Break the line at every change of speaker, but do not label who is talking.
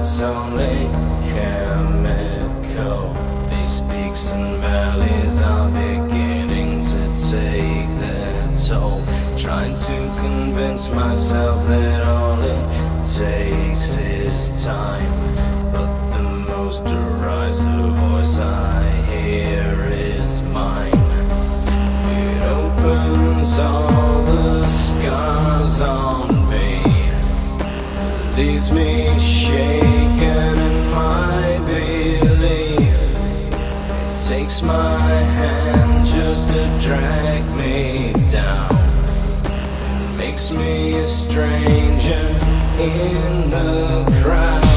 it's only chemical. These peaks and valleys are beginning to take their toll. Trying to convince myself that all it takes is time, but the most derisive voice I hear is mine. It opens all the scars on me, leaves me shaken in my belief. It takes my hand just to drag me down, makes me a stranger in the crowd.